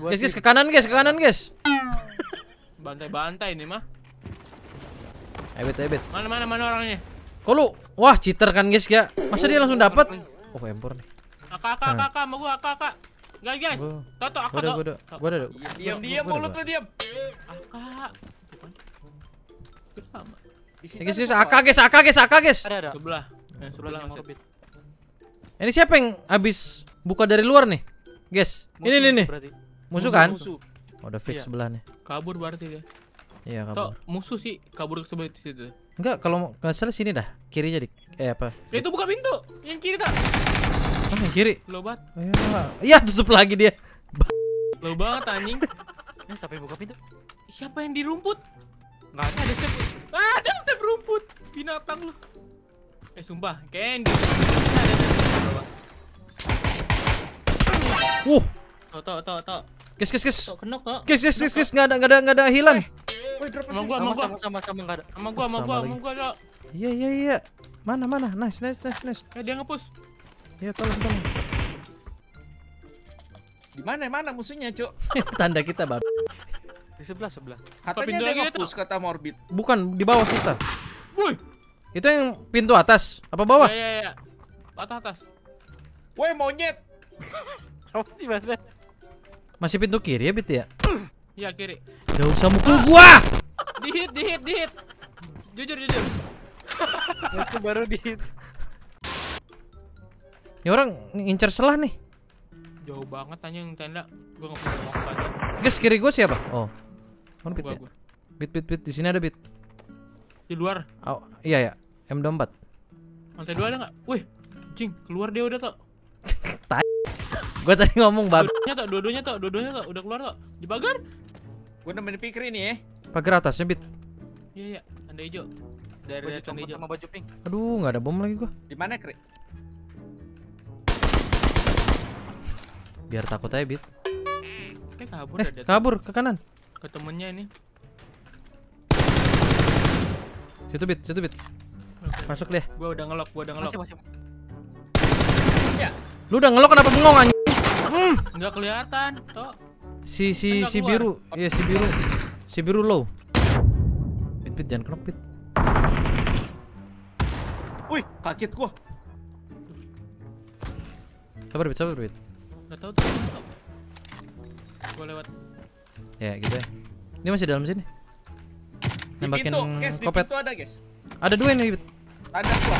Guys, ke kanan guys, ke kanan guys. Bantai-bantai ini mah. Ayo bet. Mana orangnya? Kok lu? Wah, cheater kan guys ya. Masa dia langsung dapat? Oh, empor nih. Kakak, mau gua kakak. Guys. Toto, aku Gua ada. Diam mulut lu diam. Kakak. Sama. Guys, AK guys. Ada. Sebelah Morbid. Ini siapa yang habis buka dari luar nih? Guys, ini nih. Berarti. Musuh kan? Musuh. Oh, udah fix Iya. sebelahnya. kabur berarti dia. Iya, Tok, kabur. musuh sih kabur ke sebelah situ. Enggak, kalau nggak salah sini dah. Kiri jadi apa? Ya itu buka pintu. Yang kiri tak? Oh, yang kiri. Lobat. Iya, tutup lagi dia. Lo banget anjing. Siapa yang buka pintu? Siapa yang di rumput? Enggak ada. Ada step rumput. Binatang lu. Sumpah, Candy. Tok. Guys. Tok kenok tok. Guys, enggak ada hilan. Sama gua. Sama enggak ada. Sama gua tok. Iya. Mana? Nice. Dia nge-push. Iya, tolong. Di mana musuhnya, Cuk? Tanda kita, Bang. Di sebelah. Katanya pintu dia lagi, nge-push kata Morbid. Bukan, di bawah kita. Woi. Itu yang pintu atas apa bawah? Iya. Atas. Woi, monyet. Apa sih, Mas? Masih pintu kiri ya, Bit ya? Iya, kiri. Gak usah mukul gua. Dihit. Jujur. Itu baru di hit. Ini orang ngincer selah nih. Jauh banget anjing tenda. Gua enggak punya waktu aja. Guys, kiri gua siapa? Oh. Mana Bit ya? Gua. Bit. Di sini ada Bit. Di luar. Oh, iya ya. M24. Lantai 2 ada enggak? Wih, anjing, keluar dia udah tok. Gua tadi ngomong bab. Dua-duanya tok, udah keluar tok. Di pagar? Gua nemenin Pikri nih ya. Pagar atasnya Bit. Iya, tanda hijau. Dari tanda hijau. Sama baju pink. Aduh, nggak ada bom lagi gua. Di mana, Kri? Biar takut aja Bit. Kabur ada. Kabur ke kanan. Ke temennya ini. Situ Bit. Masuk deh. Gua udah ngelok. Masih. Lu udah ngelok kenapa bengong anjing? Enggak kelihatan, tok. Si Enggak biru. Iya, si biru. Si biru low. Bit jangan kenok Bit. Wih, kaget gua. Sabar Bit. Enggak tahu tuh. Gua lewat. Ya, gitu ya. Ini masih dalam sini. Di Nembakin pintu, guys, di kopet. pintu ada, guys. Ada 2 nih Bit. Tanda gua.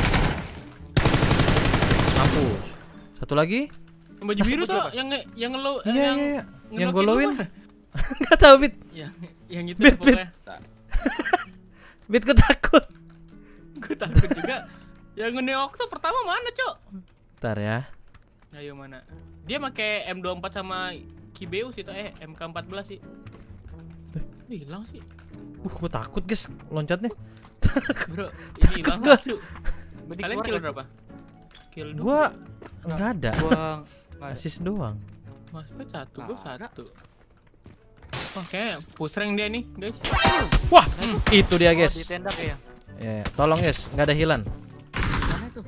Mampus. Satu lagi. Yang baju biru tuh, yang ngelow. Iya. Yang ngelokin golowin. lu. Enggak tahu Bit. Yang itu Bit. pokoknya. Bit gue takut. Gue takut juga. Yang ngeneok tuh pertama mana, Cok? Bentar ya. Ayo mana? Dia pakai M24 sama Kibeu sih, MK14 sih. Hilang sih. Gue takut guys loncatnya. Bro, ini hilang gua. Cuk. Kalian kill berapa? Kill 2. Gua enggak ada. Gua Asis doang. Mas Pet 1, gua 1. Oke, push rank dia nih, guys. Wah, itu dia di guys. tenda kayak. Ya, tolong guys, nggak ada hilan. Mana itu?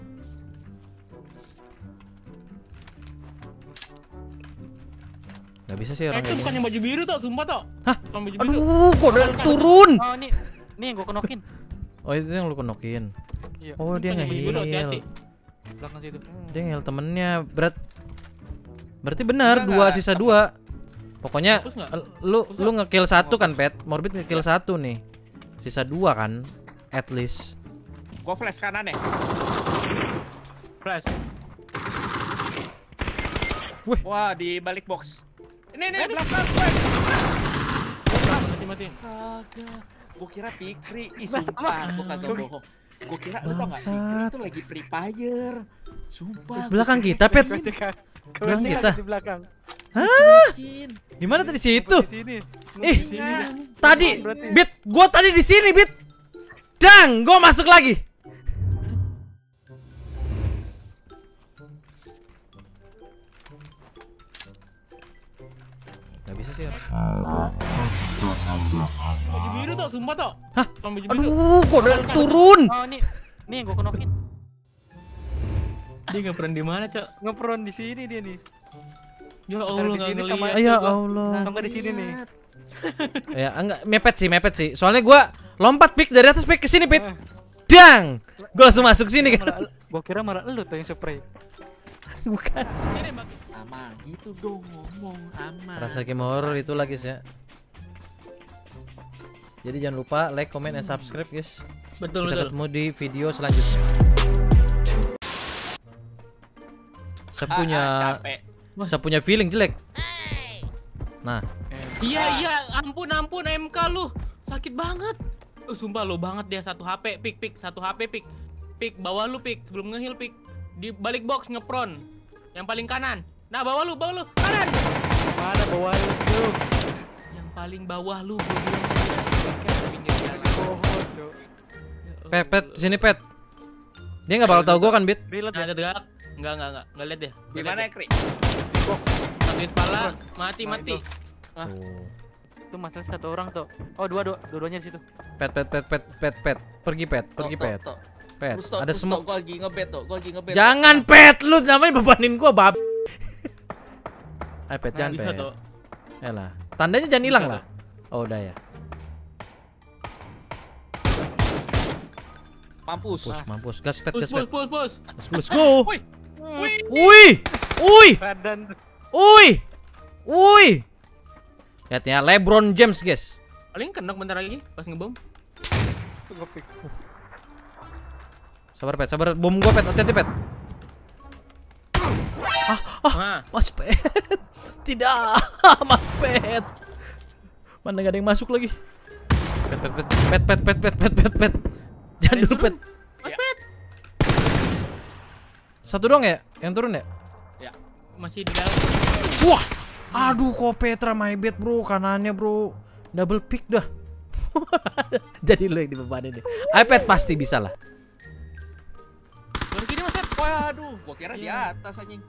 Nggak bisa sih orang Itu kayak bukan gini. yang baju biru tuh, sumpah tuh. Hah? Bukan baju biru. Aduh, kok udah turun? Oh, ini yang gua kenokin. Oh, itu yang lu kenokin. Iya. Oh, dia Bukan yang baju biru, hati-hati. ngehil. Belakang situ. Dia ngehil temennya. Berarti benar, Enggak, 2 sisa 2. Pokoknya Hapus nggak? lu ngekill 1 kan, Pet? Morbid ngekill 1 nih. Sisa 2 kan? At least. Gua flash kanan ya. Flash. Wah, di balik box. Ini belakang. Mati. Kagak. Gua kira Pikri. Ih, Lah, sumpah, gua kagak Oke. bohong. Gua kira lu tau gak Pikri itu lagi Free Fire. Sumpah. Belakang kita, Pet. Belakang kita. Di belakang. Hah? Di mana tadi situ? Di sini. Ih, Di sini. tadi Berarti. Bit, gua tadi di sini, Bit. Dang, gua masuk lagi. Gak bisa sih orang. Baju biru tuh, sumpah tuh. Hah? Bukan baju biru. Aduh, kok udah turun? Oh, ini yang gua kenokin. Dia nggak pernah di mana, Cok? Ngeperon di sini dia nih. Ya Ntar Allah di nggak sini sama- ngeliat. Ya coba. Allah. Sampai di sini nih. Ya enggak mepet sih. Soalnya gua lompat pik dari atas pik ke sini pik. Ah. Dang. Gua langsung masuk sini kan. Gua kira malah lu tuh yang spray. Bukan. Ini, Bang. Aman, gitu dong ngomong aman. Rasa game horror itu lagi ya. Jadi jangan lupa like, comment, dan subscribe guys. Betul Kita betul. ketemu di video selanjutnya. Capek. Saya punya feeling jelek. Nah, Iya, ampun MK lu. Sakit banget. Sumpah lo banget dia 1 HP, pik 1 HP pik. Pik bawah lu pik, sebelum ngeheal pik. Di balik box ngepron. Yang paling kanan. Nah, bawah lu kanan. Mana bawah itu? Yang paling bawah lu gua bilang tadi, pinggir jalan. Pohon, Cok. pet sini pet. Dia nggak bakal tahu gua kan bit. Reload Nah, ya. ada gerak. Enggak lihat deh. Di mana ya, Kri? Sakit pala, mati. Oh. Itu masalah 1 orang tuh. Oh, dua-duanya di situ. Pet. Pergi pet. Pet. Ada smoke. Gua lagi ngebet tuh. Jangan pet, lu namanya bebanin gua bab. Ayo pet, Nah, jangan bisa pet. tuh. Yalah. Tandanya jangan hilang Bisa lah. Oh, udah ya. Mampus. Gas pet. Push. Let's go. Woi. Wih. Badan. Wih. Lihat ya, LeBron James, guys. Paling kena bentar lagi pas ngebom. Gua pick. Sabar, bom gua pet, hati-hati pet. Nah, Mas pet. Tidak, Mas pet. Mana gak ada yang masuk lagi. Pet. Jangan dulu pet. Mas Pet. Satu doang ya yang turun ya? Masih di dalam. Wah. Aduh, kok Petra my bad, bro. Kanannya, bro. Double pick dah. Jadi lo yang dibebanin deh. iPad pasti bisa lah. Baru kiri Mas Pet. Waduh, gua kira di Iya. atas anjing.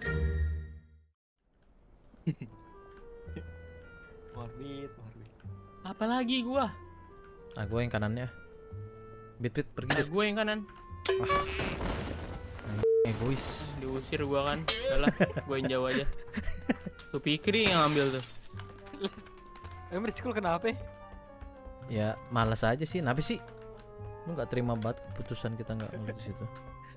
Warbit. Apalagi gua. Nah, gue yang kanannya. Bit pergi Nah, bit. gue yang kanan. Egois. Diusir gua kan. Udah lah, gua yang jauh aja. Tuh Pikri yang ambil tuh. Emang di school kenapa? Ya malas aja sih. Kenapa sih? Lu nggak terima banget keputusan kita nggak ngeliat di situ.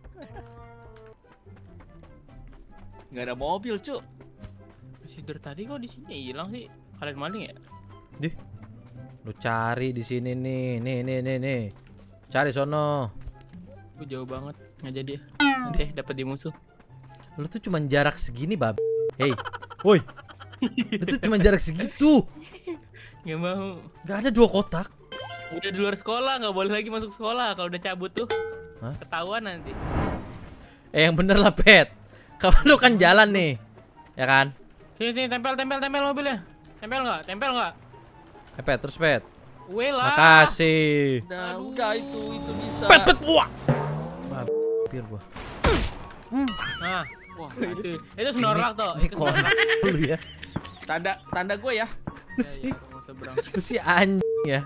Nggak ada mobil, Cuk. Si dari tadi kok di sini hilang sih. Kalian maling ya? Dih. Lu cari di sini nih. Cari sono. Gue jauh banget, nggak jadi ya. Nanti dapat di musuh. Lu tuh cuman jarak segini, bab. Hey. Woi. Lu tuh cuman jarak segitu. Nggak mau. Gak ada 2 kotak. Udah di luar sekolah, nggak boleh lagi masuk sekolah. Kalau udah cabut tuh, Hah? ketahuan nanti. Yang bener lah, Pet. Kapan lu kan jalan nih. Ya kan? Sini, tempel mobilnya. Tempel nggak? Pet, terus Pet. Weh lah. Makasih. Udah itu bisa. Pet. Wah. Hampir gua. Nah, Wah, itu snorlak tuh. Ini Itu kok snorlak. dulu ya. tanda gue ya. Lu sih, Nggak usah berang. lu sih anjing ya.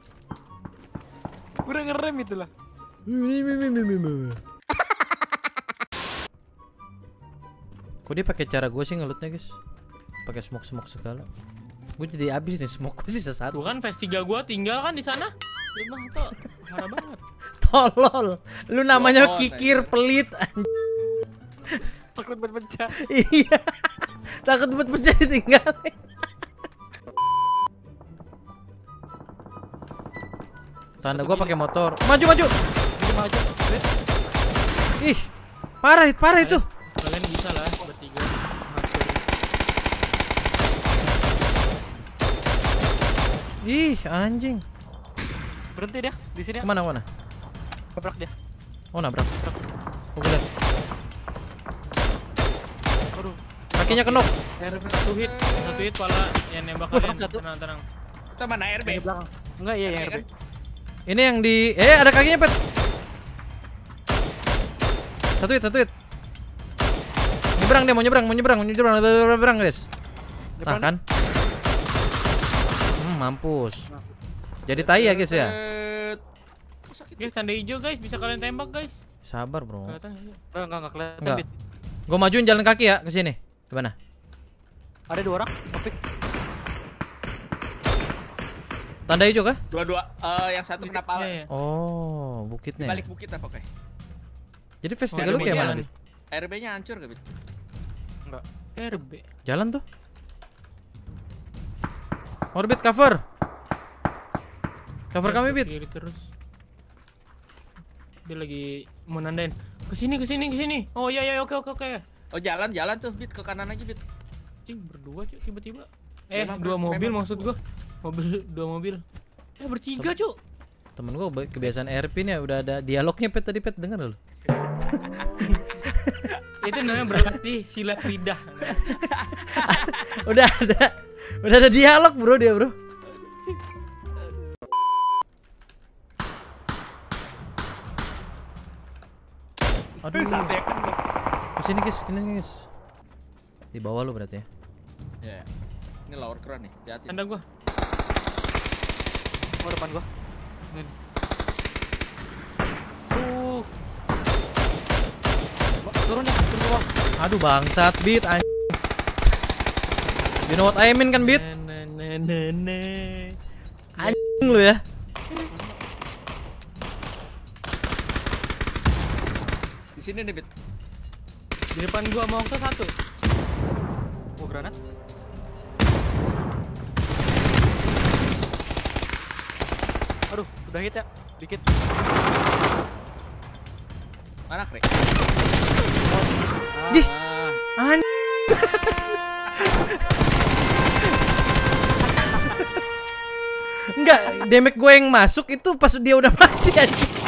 Udah ngerem itu lah. Kok dia pakai cara gue sih ngelutnya, guys? Pakai smoke segala. Gue jadi habis nih, smoke gue sisa 1. Tuh kan phase 3 gua tinggal kan di sana. Rumah tuh parah banget. Tolol. Lu namanya Bohong, kikir pelit. Takut berpecah. Iya. Takut buat pecah ditinggalin. Tanda gua pakai motor. Maju. Maju. Ih. Parah itu. Kalian bisa lah bertiga. Ih, anjing. Berhenti dia di sini. Kemana? Kebrak dia. Oh, nabrak. Oh, gue liat. Aduh. Kakinya kenok. Satu hit pala yang nembak Wah, kalian. satu. Tenang. Kita mana RB? Di belakang. Enggak, iya yang Kan? RB. Ini yang di ada kakinya, Pet. Satu hit. Nyebrang dia, mau nyebrang, guys. Nah, kan? Mampus. Jadi tai ya, guys ya. Guys, tanda hijau guys, bisa kalian tembak guys. Sabar, bro. Kelihatan nggak sih? Enggak kelihatan. Enggak. Bit. Gue majuin jalan kaki ya ke sini. Gimana? Ada 2 orang. Topik. Tanda hijau kah? Dua-dua. Yang satu kena pala. Iya, iya. Oh, Di bukitnya. balik bukit apa kayak? Jadi Oh, festival ada lu kayak media mana, nih. Bit? RB-nya hancur gak, Bit? Enggak. RB. Jalan tuh. Orbit cover. Cover kami, Bit. Kiri terus. Dia lagi mau nandain. Kesini, kesini, kesini. Oh iya iya, oke oke oke. Oh, jalan tuh, Bit, ke kanan aja, Bit. Cing berdua cuy tiba-tiba. Memang Dua mobil memang. maksud gua. Dua mobil. Bertiga cuy. Temen gua kebiasaan RP nih ya, udah ada dialognya Pet tadi Pet, denger lu. Itu namanya berlatih silat lidah. Udah ada dialog, Bro, dia, Bro. Aduh. Sate kan. Kesini guys. Di bawah lu berarti ya. Ya. Ini lower crown nih, hati-hati. Tanda gua. Oh, depan gua. Turun ya, turun bawah. Aduh bangsat, Bit. You know what I mean kan, Bit? Anjing lu ya. Di sini nih, Bit. Di depan gua mau ke satu. Oh, granat. Aduh, udah hit ya. Dikit. Mana, Krek? Dih. Ah, Anjing. Enggak, damage gue yang masuk itu pas dia udah mati anjing.